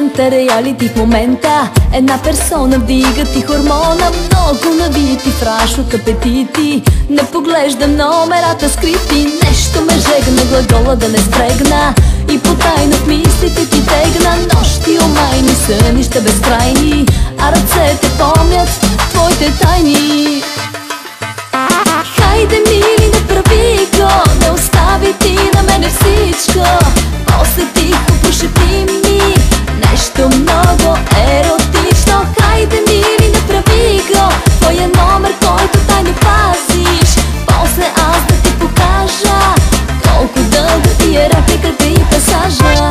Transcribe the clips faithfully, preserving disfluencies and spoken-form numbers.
процента реалити в момента. Една персона вдига ти хормона, много навити фраш от апетити. Не поглежда номерата скрити, нещо ме жегна, глагола да не спрегна. И потайно в мислите ти тегна, нощи омайни, сънища безкрайни, а ръцете помнят твоите тайни. Хайде, мили, не прави го, не остави ти на мене всичко. После тихо прошепти ми нещо много еротично. Хайде, мили, не прави го, твоя номер, който тайно пазиш. После аз да ти покажа колко дълга ти е репликата и пасажа.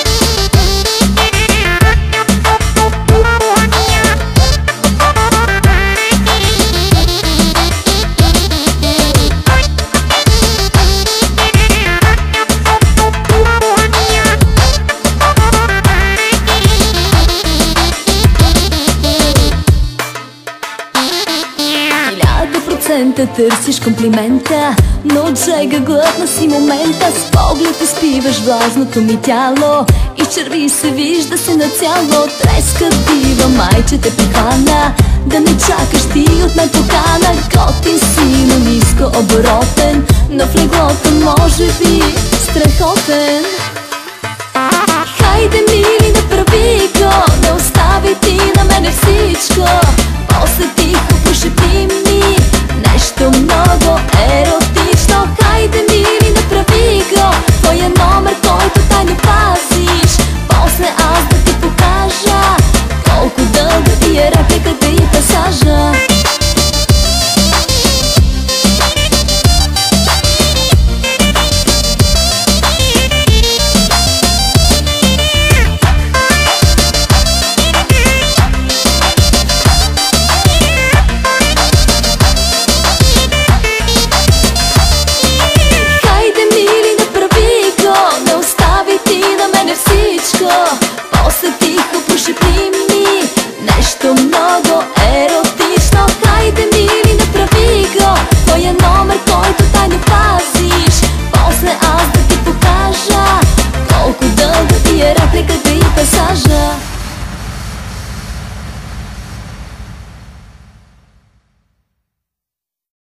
Търсиш комплимента, но от жега глътна си момента. С поглед изпиваш влажното ми тяло, изчерви се, вижда се на цяло. Треска дива, майче те прихвана, да не чакаш ти от мен покана. Готин си, но ниско оборотен, но в леглото може би страхотен. Хайде, мили, не прави го, не остави ти на мене всичко.